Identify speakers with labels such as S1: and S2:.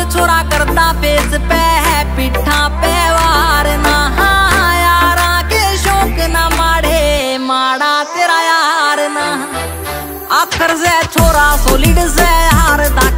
S1: छोरा करता पेज पे है पिठा पे वार ना यारा के शौक ना माड़े माड़ा तेरा यार ना आखर से छोरा सोलिड से हार